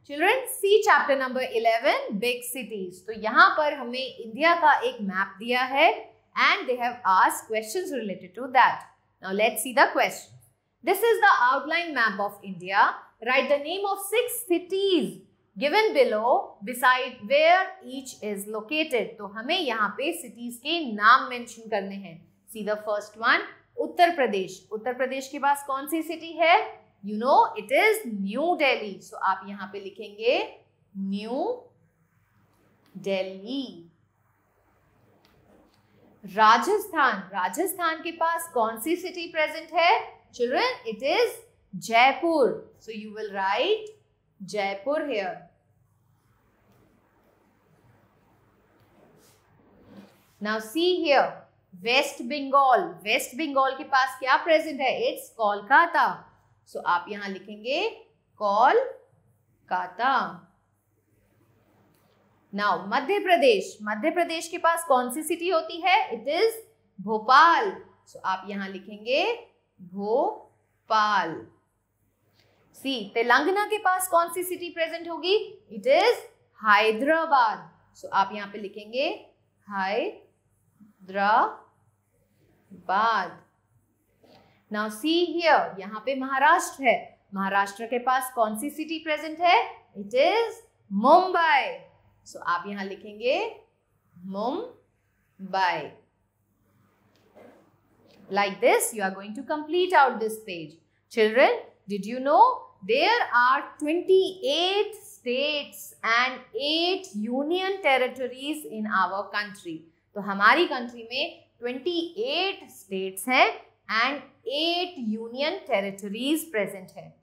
Children see chapter number 11 big cities. तो यहाँ पर हमें इंडिया का एक मैप दिया है and they have asked questions related to that. Now let's see the question. This is the outline map of India. Write the name of 6 cities given below beside where each is located. तो हमें यहाँ पे cities के नाम mention करने हैं. See the first one, Uttar Pradesh. Uttar Pradesh के पास कौन सी city है? You know it is New Delhi. So आप यहाँ पे लिखेंगे New Delhi. राजस्थान. राजस्थान के पास कौन सी सिटी प्रेजेंट है? Children it is Jaipur. So you will write Jaipur here. Now see here West Bengal. West Bengal के पास क्या प्रेजेंट है? इट्स कोलकाता. सो आप यहां लिखेंगे कोलकाता. नाउ मध्य प्रदेश. मध्य प्रदेश के पास कौन सी सिटी होती है? It is Bhopal. सो आप यहां लिखेंगे भोपाल. सी तेलंगाना के पास कौन सी सिटी प्रेजेंट होगी? It is Hyderabad. सो आप यहां पे लिखेंगे हैदराबाद. नाउ सी हियर यहां पे महाराष्ट्र है. महाराष्ट्र के पास कौन सी सिटी प्रेजेंट है? It is Mumbai. So, आप यहां लिखेंगे Mumbai. Like this, you are going to complete out this page. Children, did you know there are 28 states and 8 union territories in our country. तो हमारी कंट्री में 28 states हैं and 8 union territories present हैं.